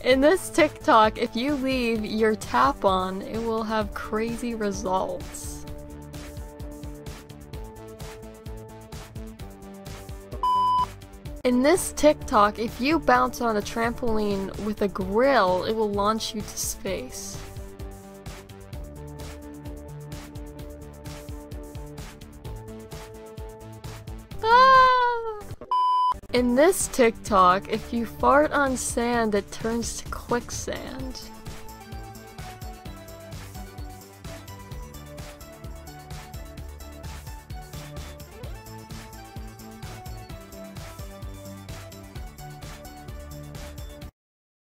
In this TikTok, if you leave your tap on, it will have crazy results. In this TikTok, if you bounce on a trampoline with a grill, it will launch you to space. In this TikTok, if you fart on sand, it turns to quicksand.